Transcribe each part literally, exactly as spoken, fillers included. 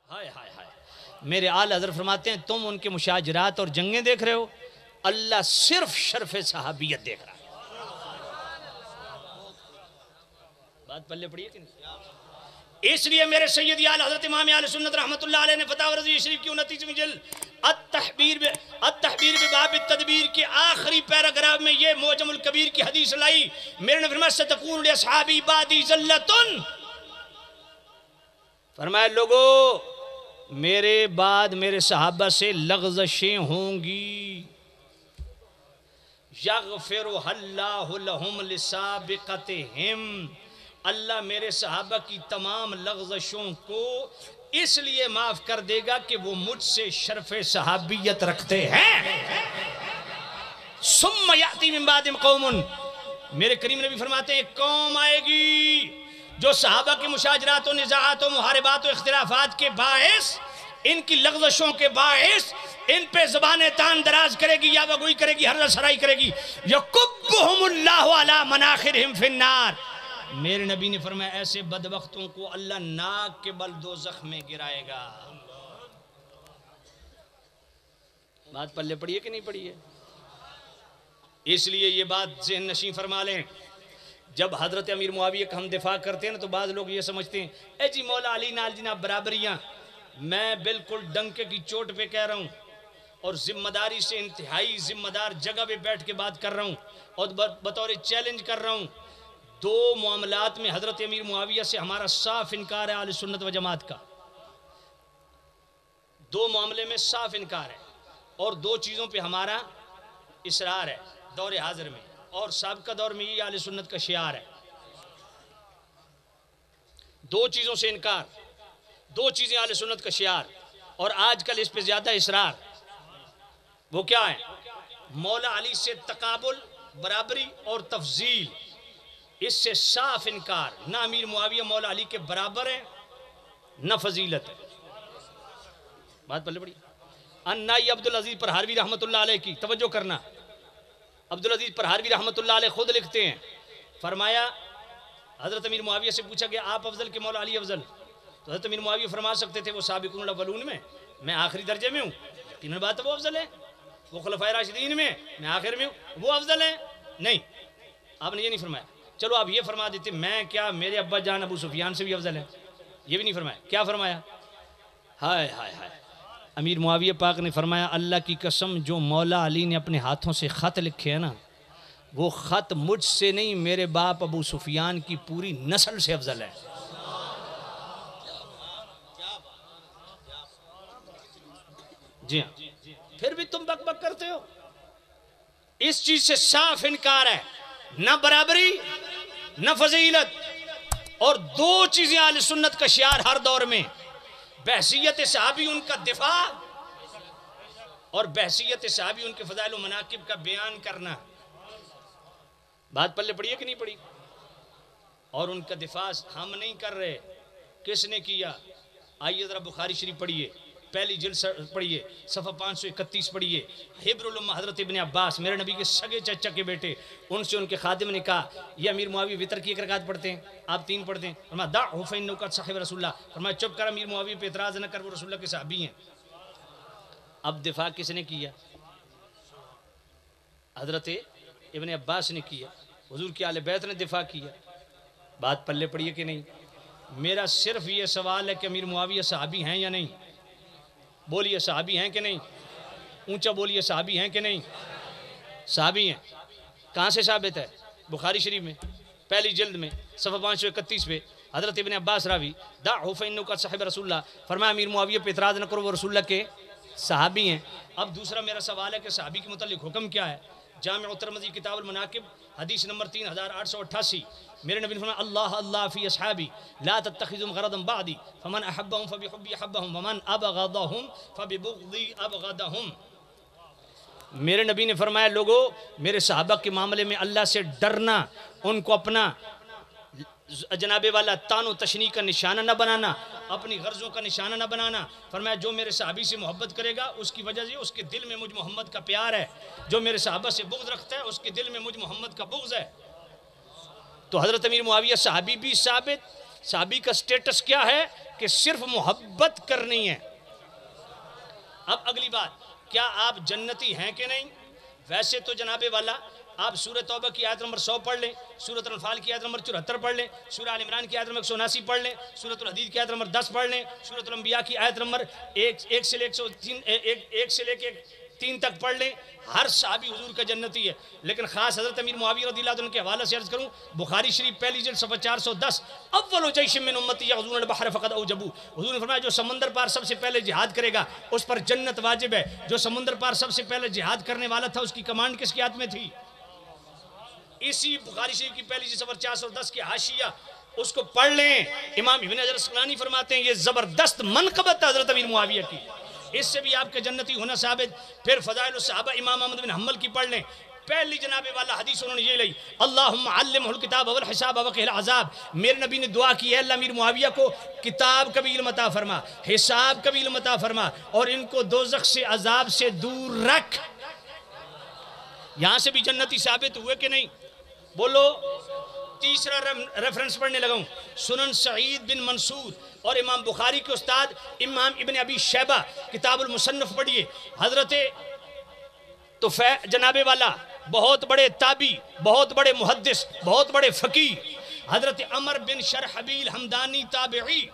ہائے ہائے ہائے میرے آل حضرت فرماتے ہیں تم ان کے مشاجرات اور جنگیں دیکھ رہے ہو، اللہ صرف شرف صحابیت دیکھ رہا ہے۔ بات پلے پڑی ہے کہ نہیں؟ اس لیے میرے سیدی آل حضرت امام اہل سنت رحمت اللہ علیہ نے فتح رضوی شریف کی انتیسویں جلد التحبیر التحبیر بباب التدبیر کے آخری پیراگراف میں یہ معجم الکبیر کی حدیث لائی۔ میرے نے فرمایا ستکون لاصحابی بعدی ذلتن، فرمایا لوگو میرے بعد میرے صحابہ سے لغزشیں ہوں گی، یغفرها اللہ لہم لسابقتہم، اللہ میرے صحابہ کی تمام لغزشوں کو اس لیے معاف کر دے گا کہ وہ مجھ سے شرف صحابیت رکھتے ہیں۔ ثم یأتی من بعدہم قوم، میرے کریم نبی فرماتے ہیں ایک قوم آئے گی جو صحابہ کے مشاجرات و نزاعات و محاربات و اختلافات کے باعث، ان کی لغزشوں کے باعث ان پہ زبان تان دراز کرے گی، یا وگوئی کرے گی، ہر سرائی کرے گی، یکبہم اللہ علی مناخرہم فی النار، میرے نبی نے فرمایا ایسے بدبختوں کو اللہ ناک کے بل دوزخ میں گرائے گا۔ بات پلے پڑی ہے کہ نہیں پڑی ہے؟ اس لیے یہ بات ذہن نشین فرما لیں، جب حضرت امیر معاویہ کا ہم دفاع کرتے ہیں نا تو بعض لوگ یہ سمجھتے ہیں اے جی مولا علی نال جناب برابریاں، میں بالکل ڈنکے کی چوٹ پہ کہہ رہا ہوں اور ذمہ داری سے انتہائی ذمہ دار جگہ پہ بیٹھ کے بات کر رہا ہوں اور بطور چیلنج کر رہا ہوں، دو معاملات میں حضرت امیر معاویہ سے ہمارا صاف انکار ہے اہل سنت و جماعت کا، دو معاملے میں صاف انکار ہے، اور دو چیزوں پہ ہمارا اصرار ہے دور حاضر میں، اور سابقہ دور میں یہ اہل سنت کا شعار ہے۔ دو چیزوں سے انکار، دو چیزیں اہل سنت کا شعار، اور آج کل اس پہ زیادہ اصرار، وہ کیا ہے؟ مولا علی سے تقابل، برابری اور تفضیل، اس سے صاف انکار، نہ امیر معاویہ مولا علی کے برابر ہے نہ فضیلت ہے۔ بات پلے پڑی؟ انائی عبدالعزیز پرہاروی رحمت اللہ علیہ کی توجہ کرنا، عبدالعزیز پرہاروی رحمت اللہ علیہ خود لکھتے ہیں، فرمایا حضرت امیر معاویہ سے پوچھا کہ آپ افضل کہ مولا علی افضل؟ تو حضرت امیر معاویہ فرما سکتے تھے وہ سابقون الاولون میں، میں آخری درجے میں ہوں، یقیناً بات ہے وہ افضل ہے، وہ خلفائے راشدین میں میں آخر میں ہوں، وہ افضل ہے؟ نہیں، آپ نے یہ نہیں فرمایا۔ چلو آپ یہ فرما دیتے میں کیا میرے ابا جان ابو سفیان سے بھی افضل ہے؟ یہ بھی نہیں فرمایا۔ کیا فرمایا؟ ہائے ہائے ہائے، امیر معاویہ پاک نے فرمایا اللہ کی قسم جو مولا علی نے اپنے ہاتھوں سے خط لکھے ہیں نا، وہ خط مجھ سے نہیں میرے باپ ابو سفیان کی پوری نسل سے افضل ہے۔ جی ہاں، پھر بھی تم بک بک کرتے ہو، اس چیز سے صاف انکار ہے، نہ برابری نہ فضیلت، اور دو چیزیں اہل سنت کا شعار ہر دور میں، بحثیت صحابی ان کا دفاع اور بحثیت صحابی ان کے فضائل و مناقب کا بیان کرنا۔ بات پلے پڑی ہے کہ نہیں پڑی؟ اور ان کا دفاع ہم نہیں کر رہے، کس نے کیا؟ آئیے ذرا بخاری شریف پڑھیے، پہلی جلد پڑھیے، صفحہ پانچ سو اکتیس پڑھیے، حبر الامہ حضرت ابن عباس میرے نبی کے سگے چچا کے بیٹے، ان سے ان کے خادم نے کہا یہ امیر معاویہ وتر کی ایک رکعت پڑھتے ہیں، آپ تین پڑھتے ہیں، فرمایا دعہ فإنہ قد صحب رسول اللہ، فرمایا چپ کر امیر معاویہ پہ اعتراض نہ کر، وہ رسول اللہ کے صحابی ہیں۔ اب دفاع کس نے کیا؟ حضرت ابن عباس نے کیا، حضور کی اہل بیت نے دفاع کیا۔ بات پلے پڑی ہے کہ نہیں؟ میرا صرف یہ سوال ہے کہ امیر معاویہ صحابی ہیں یا نہیں؟ بولیے صحابی ہیں کہ نہیں؟ اونچا بولیے صحابی ہیں کہ نہیں؟ صحابی ہیں۔ کہاں سے ثابت ہے؟ بخاری شریف میں پہلی جلد میں صفحہ پانچ سو اکتیس پہ حضرت ابن عباس راوی دعہ فإنہ قد صحب رسول اللہ، فرمایا امیر معاویہ پہ اعتراض نہ کرو، وہ رسول اللہ کے صحابی ہیں۔ اب دوسرا میرا سوال ہے کہ صحابی کے متعلق حکم کیا ہے؟ جامع ترمذی کتاب المناقب حدیث نمبر تین ہزار آٹھ سو اٹھاسی، میرے نبی نے فرمایا اللہ اللہ فی اصحابی لا تتخذهم غرضا بعدی فمن احبهم فبحبی احبهم ومن ابغضهم فببغضی ابغضهم۔ میرے نبی نے فرمایا لوگو میرے صحابہ کے معاملے میں اللہ سے ڈرنا، ان کو اپنا جناب والا تان و تشنیع کا نشانہ نہ بنانا، اپنی غرضوں کا نشانہ نہ بنانا۔ فرمایا جو میرے صحابی سے محبت کرے گا اس کی وجہ سے اس کے دل میں مجھ محمد کا پیار ہے، جو میرے صحابہ سے بغض رکھتا ہے اس کے دل میں مجھ محمد کا بغض ہے۔ تو حضرت امیر معاویہ صحابی بھی ثابت، صحابی کا سٹیٹس کیا ہے؟ کہ صرف محبت کرنی ہے۔ اب اگلی بات، کیا آپ جنتی ہیں کہ نہیں؟ ویسے تو جناب والا آپ سورہ توبہ کی آیت نمبر سو پڑھ لیں، سورۃ الانفال کی آیت نمبر چوہتر پڑھ لیں، سورہ آل عمران کی آیت نمبر ایک سو اناسی پڑھ لیں، سورۃ الحدید کی آیت نمبر دس پڑھ لیں، سورۃ الانبیاء کی آیت نمبر ایک ایک سے لے ایک سو تین ایک ایک سے لے کے تین تک پڑھ لیں۔ ہر صحابی حضور کا جنتی ہے، لیکن خاص حضرت امیر معاویہ رضی اللہ عنہ کے حوالے سے عرض کروں، بخاری شریف پہلی جلد صفحہ چار سو دس، اول جیش من امتی یغزون البحر فقد اوجبوا، حضور نے فرمایا جو سمندر پار سب سے پہلے جہاد کرے گا اس پر جنت واجب ہے۔ جو سمندر پار سب سے پہلے جہاد کرنے والا تھا اس کی کمانڈ کس کے ہاتھ میں تھی؟ اسی بخاری شریف کی پہلی جلد صفحہ چار سو دس کے حاشیہ، اس کو پڑھ لیں۔ امام ابن حجر اسقلانی فرماتے ہیں یہ زبردست منقبت ہے حضرت امیر معاویہ کی، اس سے بھی آپ کے جنتی ہونا ثابت۔ پھر فضائل الصحابہ امام احمد بن حنبل کی پڑھ لیں، پہلی جناب والا حدیث انہوں نے یہ لئی، اللہم علمہ الکتاب والحساب وقہ العذاب، میرے نبی نے دعا کی ہے اللہ امیر معاویہ کو کتاب کا بھی علم عطا فرما، حساب کا بھی علم عطا فرما، اور ان کو دوزخ سے عذاب سے دور رکھ۔ یہاں سے بھی جنتی ثابت ہوئے کہ نہیں؟ بولو۔ تیسرا ریفرنس پڑھنے لگا ہوں، سنن سعید بن منصور اور امام بخاری کے استاد امام ابن ابی شیبہ کتاب المصنف پڑھیے، حضرت تو جناب والا بہت بڑے تابی، بہت بڑے محدث، بہت بڑے فقیہ، حضرت عمر بن شرحبیل حمدانی تابعی،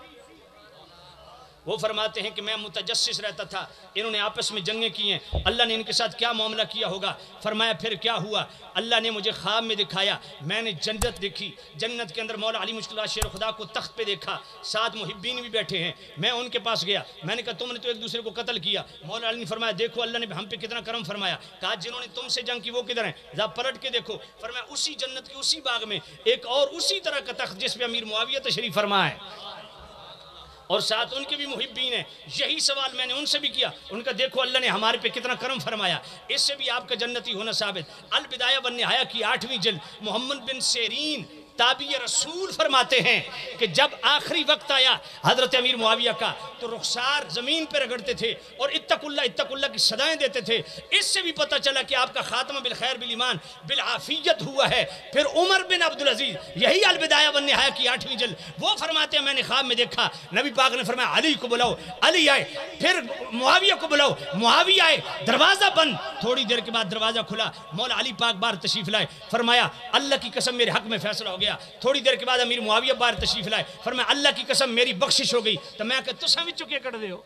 وہ فرماتے ہیں کہ میں متجسس رہتا تھا، انہوں نے آپس میں جنگیں کی ہیں، اللہ نے ان کے ساتھ کیا معاملہ کیا ہوگا؟ فرمایا پھر کیا ہوا؟ اللہ نے مجھے خواب میں دکھایا، میں نے جنت دیکھی، جنت کے اندر مولا علی مشکلات شیر خدا کو تخت پہ دیکھا، ساتھ محبین بھی بیٹھے ہیں، میں ان کے پاس گیا، میں نے کہا تم نے تو ایک دوسرے کو قتل کیا، مولا علی نے فرمایا دیکھو اللہ نے ہم پہ کتنا کرم فرمایا، کہا جنہوں نے تم سے جنگ کی وہ کدھر ہیں؟ ذرا پلٹ کے دیکھو، فرمایا اسی جنت کے اسی باغ میں ایک اور اسی طرح کا تخت جس پہ امیر معاویہ تشریف فرما ہے، اور ساتھ ان کے بھی محبین ہیں۔ یہی سوال میں نے ان سے بھی کیا، ان کا دیکھو اللہ نے ہمارے پہ کتنا کرم فرمایا، اس سے بھی آپ کا جنتی ہونا ثابت۔ البدایہ والنہایہ کی آٹھویں جلد محمد بن سیرین تابعی رسول فرماتے ہیں کہ جب آخری وقت آیا حضرت امیر معاویہ کا تو رخسار زمین پہ رگڑتے تھے اور اتق اللہ اتق اللہ کی صدائیں دیتے تھے، اس سے بھی پتہ چلا کہ آپ کا خاتمہ بالخیر بالایمان بالعافیت ہوا ہے۔ پھر عمر بن عبدالعزیز، یہی البدایہ والنہایہ کی آٹھویں جلد، وہ فرماتے ہیں میں نے خواب میں دیکھا، نبی پاک نے فرمایا علی کو بلاؤ، علی آئے، پھر معاویہ کو بلاؤ، معاویہ آئے، دروازہ بند، تھوڑی دیر کے بعد دروازہ کھلا، مولا علی پاک باہر تشریف لائے، فرمایا اللہ کی قسم میرے حق میں فیصلہ ہو گیا۔ تھوڑی دیر کے بعد امیر معاویہ باہر تشریف لائے، فرمایا اللہ کی قسم میری بخشش ہو گئی، تو میں کہ تساں وچوں کیا کر دے ہو؟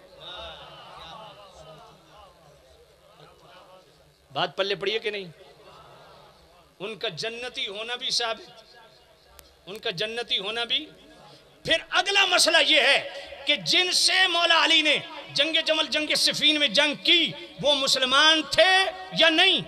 بات پلے پڑی ہے کہ نہیں؟ ان کا جنتی ہونا بھی ثابت، ان کا جنتی ہونا بھی۔ پھر اگلا مسئلہ یہ ہے کہ جن سے مولا علی نے جنگ جمل جنگ صفین میں جنگ کی وہ مسلمان تھے یا نہیں؟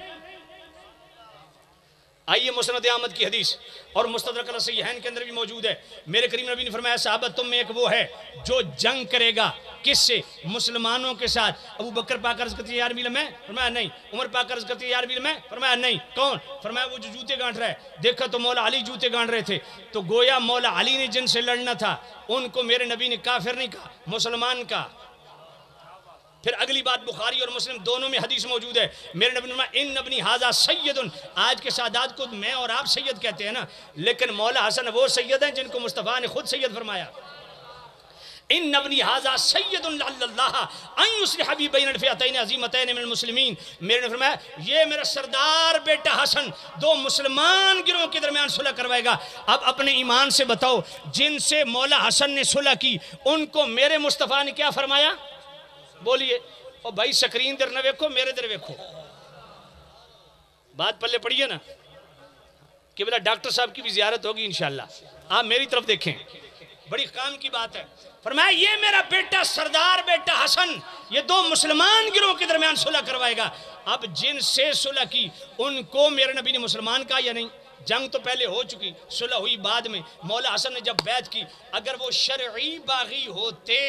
آئیے مسند احمد کی حدیث اور مستدرک الصحیحین کے اندر بھی موجود ہے، میرے کریم نبی نے فرمایا صحابہ تم میں ایک وہ ہے جو جنگ کرے گا، کس سے؟ مسلمانوں کے ساتھ۔ ابو بکر پاک عرض کرتی ہے یا رسول اللہ میں؟ فرمایا نہیں۔ عمر پاک عرض کرتی ہے یا رسول اللہ میں؟ فرمایا نہیں۔ کون؟ فرمایا وہ جو جوتے گانٹ رہا ہے۔ دیکھا تو مولا علی جوتے گانٹ رہے تھے، تو گویا مولا علی نے جن سے لڑنا تھا ان کو میرے نبی نے کافر نہیں کہا، مسلمان کا۔ پھر اگلی بات بخاری اور مسلم دونوں میں حدیث موجود ہے، میرے نبی نے فرمایا ان ابنی ھذا سید، آج کے سادات کو میں اور آپ سید کہتے ہیں نا، لیکن مولا حسن وہ سید ہیں جن کو مصطفیٰ نے خود سید فرمایا۔ ان ابنی ھذا سید لعل اللہ ان یصلح بی بین الفئتین عظیمتین من المسلمین، میرے نے فرمایا یہ میرا سردار بیٹا حسن دو مسلمان گروہوں کے درمیان صلح کروائے گا۔ اب اپنے ایمان سے بتاؤ جن سے مولا حسن نے صلح کی ان کو میرے مصطفیٰ نے کیا فرمایا؟ بولیے اور بھائی سکرین در نہ ویکھو میرے در ویکھو، بات پلے پڑی ہے نا؟ کہ بلا ڈاکٹر صاحب کی بھی زیارت ہوگی انشاءاللہ، آپ میری طرف دیکھیں، بڑی کام کی بات ہے۔ فرمایا یہ میرا بیٹا سردار بیٹا حسن یہ دو مسلمان گروہ کے درمیان صلح کروائے گا۔ اب جن سے صلح کی ان کو میرے نبی نے مسلمان کہا یا نہیں؟ جنگ تو پہلے ہو چکی، صلح ہوئی بعد میں، مولا حسن نے جب بیعت کی، اگر وہ شرعی باغی ہوتے،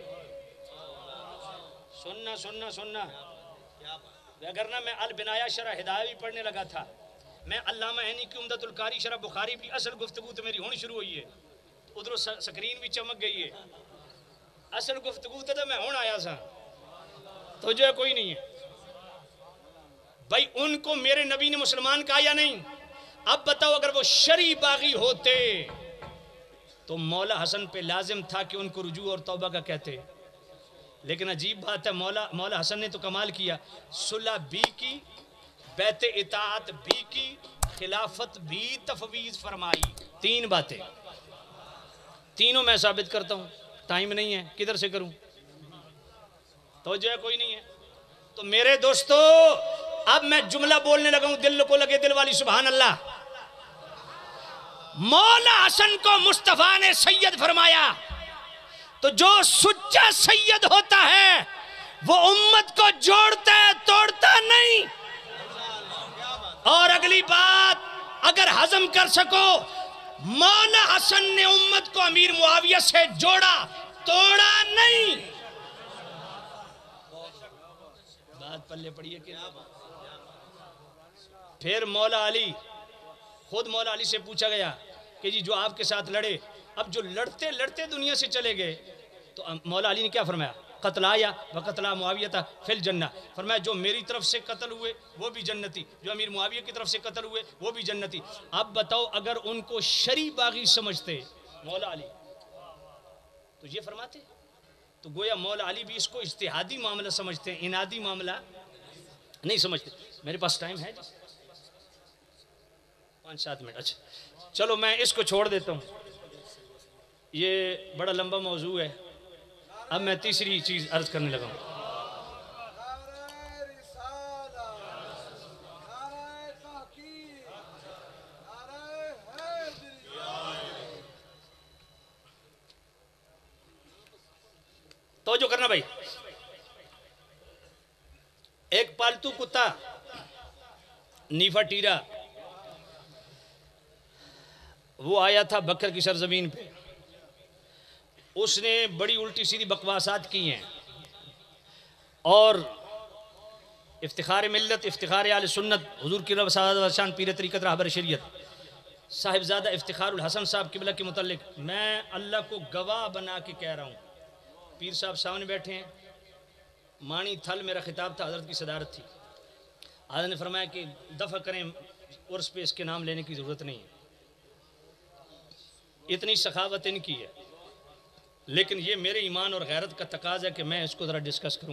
سننا سننا سننا اگر نہ میں البنایہ شرح ہدایہ بھی پڑھنے لگا تھا، میں علامہ عینی کی عمدۃ القاری شرح بخاری بھی اصل گفتگو تو میری ہونی شروع ہوئی ہے، ادھر سکرین بھی چمک گئی ہے، اصل گفتگو تو میں ہون آیا سا تو جو کوئی نہیں ہے۔ بھائی ان کو میرے نبی نے مسلمان کہا یا نہیں؟ اب بتاؤ اگر وہ شرعی باغی ہوتے تو مولا حسن پہ لازم تھا کہ ان کو رجوع اور توبہ کا کہتے. لیکن عجیب بات ہے، مولا مولا حسن نے تو کمال کیا، صلح بھی کی، بیعت اطاعت بھی کی، خلافت بھی تفویض فرمائی. تین باتیں، تینوں میں ثابت کرتا ہوں. ٹائم نہیں ہے، کدھر سے کروں؟ توجہ کوئی نہیں ہے. تو میرے دوستو اب میں جملہ بولنے لگا ہوں، دل کو لگے دل والی سبحان اللہ. مولا حسن کو مصطفیٰ نے سید فرمایا، تو جو سچا سید ہوتا ہے وہ امت کو جوڑتا ہے، توڑتا نہیں. اور اگلی بات اگر ہضم کر سکو، مولا حسن نے امت کو امیر معاویہ سے جوڑا، توڑا نہیں. بات پلے پڑیے کہ پھر مولا علی، خود مولا علی سے پوچھا گیا کہ جی جو آپ کے ساتھ لڑے، اب جو لڑتے لڑتے دنیا سے چلے گئے، تو مولا علی نے کیا فرمایا؟ قتل آیا و قتل معاویہ فی الجنہ. فرمایا جو میری طرف سے قتل ہوئے وہ بھی جنتی، جو امیر معاویہ کی طرف سے قتل ہوئے وہ بھی جنتی. اب بتاؤ اگر ان کو شرعی باغی سمجھتے مولا علی تو یہ فرماتے؟ تو گویا مولا علی بھی اس کو اجتہادی معاملہ سمجھتے ہیں، انادی معاملہ نہیں سمجھتے. میرے پاس ٹائم ہے جی پانچ سات منٹ. اچھا چلو میں اس کو چھوڑ دیتا ہوں، یہ بڑا لمبا موضوع ہے. اب میں تیسری چیز عرض کرنے لگا ہوں. توجہ کرنا بھائی. ایک پالتو کتا نیفا ٹیرا، وہ آیا تھا بکر کی سرزمین پہ. اس نے بڑی الٹی سیدھی بکواسات کی ہیں، اور افتخار ملت، افتخار اہل سنت، حضور کی رب سعادت شان پیر طریقت رہبر شریعت صاحبزادہ افتخار الحسن صاحب قبلہ کے متعلق میں اللہ کو گواہ بنا کے کہہ رہا ہوں. پیر صاحب سامنے بیٹھے ہیں، مانی تھل میرا خطاب تھا، حضرت کی صدارت تھی. حضرت نے فرمایا کہ دفع کریں، عرس پہ اس کے نام لینے کی ضرورت نہیں ہے. اتنی سخاوت ان کی ہے، لیکن یہ میرے ایمان اور غیرت کا تقاضا ہے کہ میں اس کو ذرا ڈسکس کروں.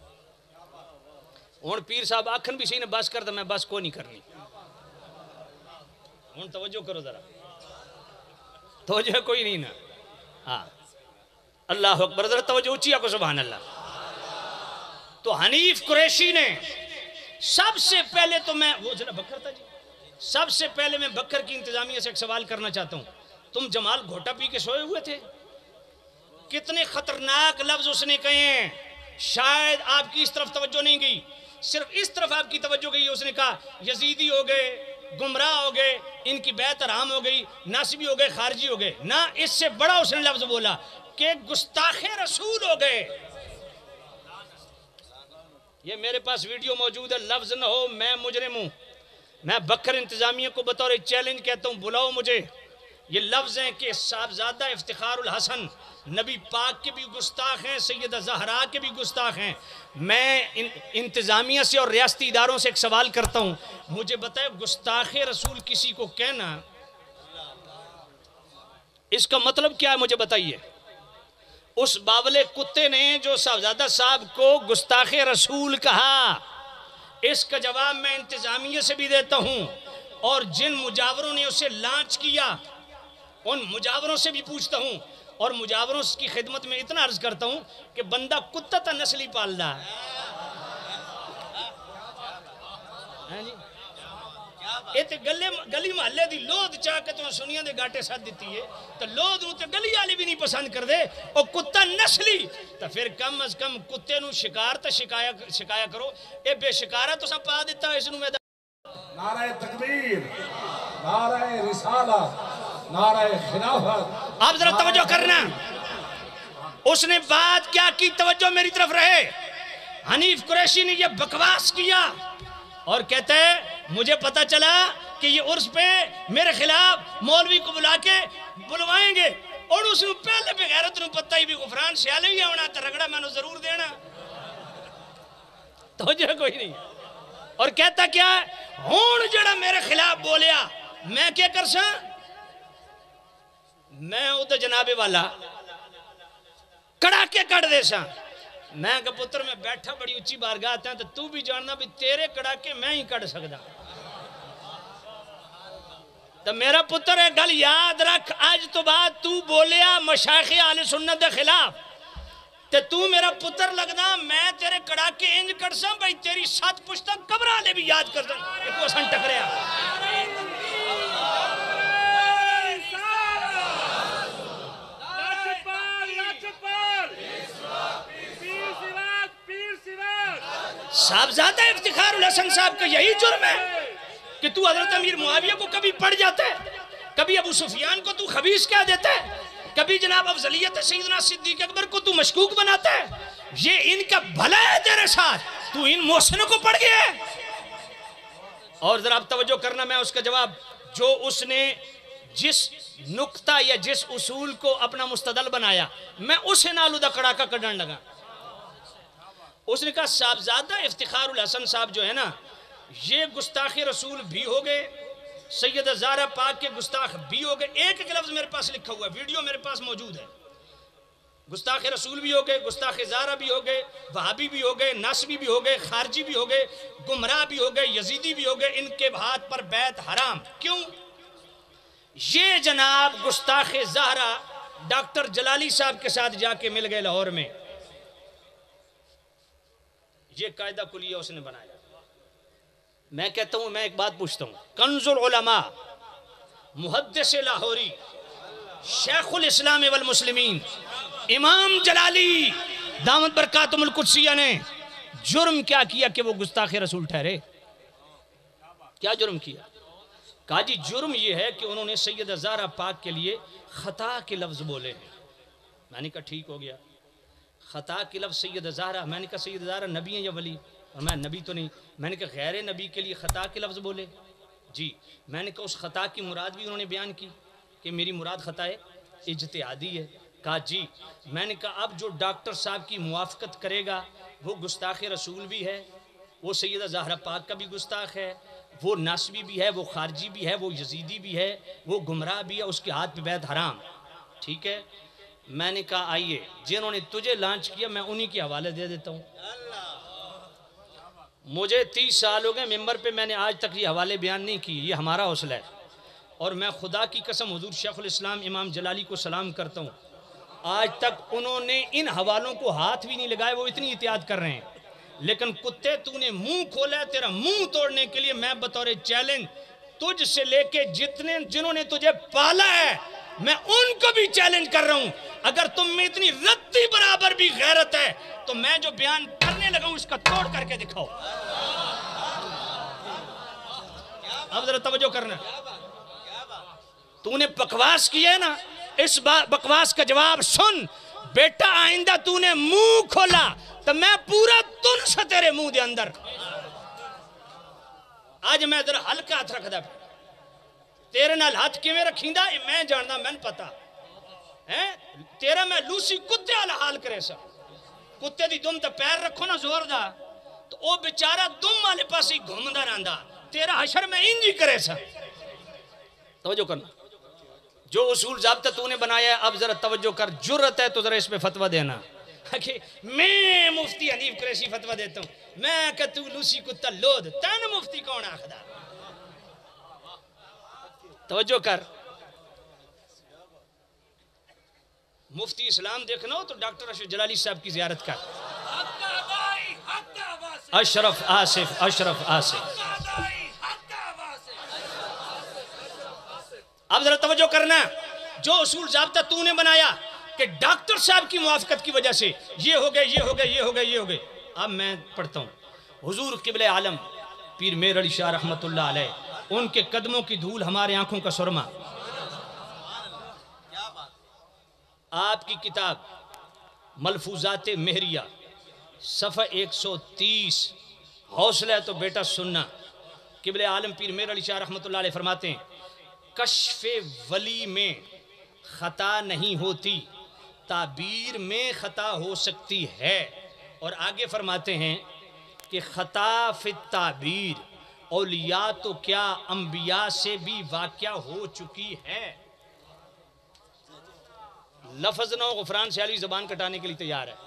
ہوں پیر صاحب آکھن بھی سی نے بس کر، تو میں بس کو نہیں کرنی. ہوں توجہ کرو ذرا، توجہ کوئی نہیں نا. ہاں اللہ اکبر، ذرا توجہ اچھی کو سبحان اللہ. تو حنیف قریشی نے سب سے پہلے تو میں وہ ذرا بکر تھا جی سب سے پہلے میں بکر کی انتظامیہ سے ایک سوال کرنا چاہتا ہوں. تم جمال گھوٹا پی کے سوئے ہوئے تھے؟ کتنے خطرناک لفظ اس نے کہے ہیں. شاید آپ کی اس طرف توجہ نہیں گئی، صرف اس طرف آپ کی توجہ گئی. اس نے کہا یزیدی ہو گئے، گمراہ ہو گئے، ان کی بیعت حرام ہو گئی، ناصبی ہو گئے، خارجی ہو گئے. نہ اس سے بڑا اس نے لفظ بولا کہ گستاخ رسول ہو گئے. یہ میرے پاس ویڈیو موجود ہے. لفظ نہ ہو میں مجرم ہوں. میں بکر انتظامیہ کو بطور چیلنج کہتا ہوں، بلاؤ مجھے. یہ لفظ ہیں کہ صاحبزادہ افتخار الحسن نبی پاک کے بھی گستاخ ہیں، سیدہ زہرا کے بھی گستاخ ہیں. میں انتظامیہ سے اور ریاستی اداروں سے ایک سوال کرتا ہوں، مجھے بتائے گستاخ رسول کسی کو کہنا اس کا مطلب کیا ہے؟ مجھے بتائیے. اس باولے کتے نے جو صاحبزادہ صاحب کو گستاخ رسول کہا، اس کا جواب میں انتظامیہ سے بھی دیتا ہوں، اور جن مجاوروں نے اسے لانچ کیا ان مجاوروں سے بھی پوچھتا ہوں. اور مجاوروں کی خدمت میں اتنا عرض کرتا ہوں کہ بندہ کتا تا نسلی پال رہا ہے جی. گلی محلے دی لود چاہ کے تمہیں سنیاں دے گاٹے ساتھ دیتی ہے، تو لود نو تے گلی آلی بھی نہیں پسند کر دے، اور کتا نسلی تو پھر کم از کم کتے نو شکار تا شکایا کرو. اے بے شکارہ تو سا پا دیتا ہے اس نو میں. نعرہ تکبیر، نعرہ رسالہ، نعرہ خلافت. آپ ذرا توجہ کرنا، اس نے بات کیا کی؟ توجہ میری طرف رہے. حنیف قریشی نے یہ بکواس کیا اور کہتا ہے مجھے پتا چلا کہ یہ عرس پہ میرے خلاف مولوی کو بلا کے بلوائیں گے، اور اس نے پہلے پہ غیرت نو پتہ ہی بھی غفران سیالے ہی ہونا تو رگڑا میں نے ضرور دینا. توجہ کوئی نہیں. اور کہتا کیا ہے؟ ہون جڑا میرے خلاف بولیا میں کیا کر سا؟ میں ادھر جنابے والا کڑا کے کڑ دے سا میں کہ پتر میں بیٹھا بڑی اچھی بارگاہ آتا ہے تو تو بھی جاننا بھی تیرے کڑا کے میں ہی کڑ سکتا تو میرا پتر ہے گل یاد رکھ آج تو بعد تو بولیا مشایخ اہل سنت دے خلاف تے تو میرا پتر لگنا میں تیرے کڑا کے انج کر سا بھائی تیری سات پشتہ قبرہ لے بھی یاد کر سا ایک وہ سن ٹکریا صاحبزادہ افتخار الحسن صاحب کا یہی جرم ہے کہ تو حضرت امیر معاویہ کو کبھی پڑھ جاتا ہے کبھی ابو سفیان کو تو خبیث کہہ دیتا ہے کبھی جناب افضلیت سیدنا صدیق اکبر کو تو مشکوک بناتا ہے یہ ان کا بھلا ہے تیرے ساتھ تو ان محسنوں کو پڑھ گیا ہے اور ذرا اب توجہ کرنا میں اس کا جواب جو اس نے جس نقطہ یا جس اصول کو اپنا مستدل بنایا میں اسے نالو دا کڑا کا کڑن لگا اس نے کہا صاحبزادہ افتخار الحسن صاحب جو ہے نا یہ گستاخ رسول بھی ہو گئے سیدہ زہرا پاک کے گستاخ بھی ہو گئے ایک ایک لفظ میرے پاس لکھا ہوا ہے ویڈیو میرے پاس موجود ہے گستاخ رسول بھی ہو گئے گستاخ زہرا بھی ہو گئے وہابی بھی ہو گئے ناسبی بھی ہو گئے خارجی بھی ہو گئے گمراہ بھی ہو گئے یزیدی بھی ہو گئے ان کے ہاتھ پر بیعت حرام کیوں یہ جناب گستاخ زہرا ڈاکٹر جلالی صاحب کے ساتھ جا کے مل گئے لاہور میں یہ قاعدہ کلیہ اس نے بنایا میں کہتا ہوں میں ایک بات پوچھتا ہوں کنز العلماء محدث لاہوری شیخ الاسلام والمسلمین امام جلالی دامت برکاتم القدسیہ نے جرم کیا کیا کہ وہ گستاخ رسول ٹھہرے کیا جرم کیا کہا جی جرم یہ ہے کہ انہوں نے سیدہ زہرا پاک کے لیے خطا کے لفظ بولے میں نے کہا ٹھیک ہو گیا خطا کے لفظ سیدہ زہرا میں نے کہا سیدہ زہرا نبی ہیں یا ولی اور میں نبی تو نہیں میں نے کہا غیر نبی کے لیے خطا کے لفظ بولے جی میں نے کہا اس خطا کی مراد بھی انہوں نے بیان کی کہ میری مراد خطا ہے اجتہادی ہے کہا جی میں نے کہا اب جو ڈاکٹر صاحب کی موافقت کرے گا وہ گستاخ رسول بھی ہے وہ سیدہ زہرا پاک کا بھی گستاخ ہے وہ ناسبی بھی ہے وہ خارجی بھی ہے وہ یزیدی بھی ہے وہ گمراہ بھی ہے اس کے ہاتھ پہ بیعت حرام ٹھیک ہے میں نے کہا آئیے جنہوں نے تجھے لانچ کیا میں انہی کے حوالے دے دیتا ہوں مجھے تیس سال ہو گئے ممبر پہ میں نے آج تک یہ حوالے بیان نہیں کی یہ ہمارا حوصلہ ہے اور میں خدا کی قسم حضور شیخ الاسلام امام جلالی کو سلام کرتا ہوں آج تک انہوں نے ان حوالوں کو ہاتھ بھی نہیں لگائے وہ اتنی احتیاط کر رہے ہیں لیکن کتے تو نے منہ کھولا ہے تیرا منہ توڑنے کے لیے میں بطور چیلنج تجھ سے لے کے جتنے جنہوں نے تجھے پالا ہے میں ان کو بھی چیلنج کر رہا ہوں اگر تم میں اتنی رتی برابر بھی غیرت ہے تو میں جو بیان کرنے لگا ہوں اس کا توڑ کر کے دکھاؤ اب ذرا توجہ کرنا تو نے بکواس کی ہے نا اس بکواس کا جواب سن بیٹا آئندہ تو نے منہ کھولا تو میں پورا تن سا تیرے منہ دے اندر آج میں ذرا ہلکا ہاتھ رکھ دا تیرے نال ہاتھ کیویں رکھیں دا میں جاننا میں پتا تیرا میں لوسی کتے والا حال کرے سا کتے دی دم تے پیر رکھو نا زور دا تو او بیچارہ دم والے پاس ہی گھومدا رہندا تیرا حشر میں انج ہی کرے سا توجہ کرنا جو اصول ضابطہ تو نے بنایا ہے اب ذرا توجہ کر جرت ہے تو ذرا اس پہ فتویٰ دینا کہ میں مفتی حنیف قریشی فتویٰ دیتا ہوں میں کہ تو لوسی کتا لود تین مفتی کون آخدا توجہ کر مفتی اسلام دیکھنا ہو تو ڈاکٹر اشرف جلالی صاحب کی زیارت کر اشرف آصف اشرف آصف اب ذرا توجہ کرنا جو اصول ضابطہ تو نے بنایا کہ ڈاکٹر صاحب کی موافقت کی وجہ سے یہ ہو گئے یہ ہو گئے یہ ہو گئے یہ ہو گئے اب میں پڑھتا ہوں حضور قبلہ عالم پیر میر علی شاہ رحمت اللہ علیہ ان کے قدموں کی دھول ہمارے آنکھوں کا سرما آپ کی کتاب ملفوظات مہریہ صفحہ ایک سو تیس حوصلہ ہے تو بیٹا سننا قبلہ عالم پیر میر علی شاہ رحمت اللہ علیہ فرماتے ہیں کشف ولی میں خطا نہیں ہوتی تعبیر میں خطا ہو سکتی ہے اور آگے فرماتے ہیں کہ خطا فی التعبیر اولیاء تو کیا انبیاء سے بھی واقع ہو چکی ہے لفظ نہ ہو غفران سے علی زبان کٹانے کے لیے تیار ہے.